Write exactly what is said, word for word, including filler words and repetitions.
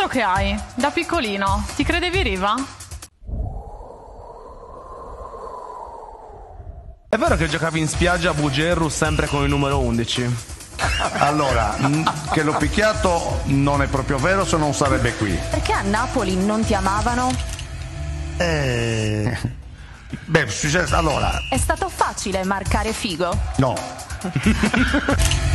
bello che hai. Da piccolino. Ti credevi Riva? È vero che giocavi in spiaggia a Bugerru sempre con il numero undici? Allora, che l'ho picchiato non è proprio vero, se non sarebbe qui. Perché a Napoli non ti amavano? Eh... Beh, successo, allora... È stato facile marcare Figo? No.